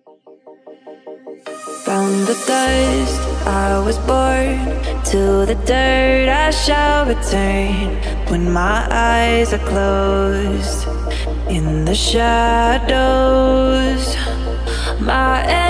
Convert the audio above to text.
From the dust I was born, to the dirt I shall return. When my eyes are closed, in the shadows, my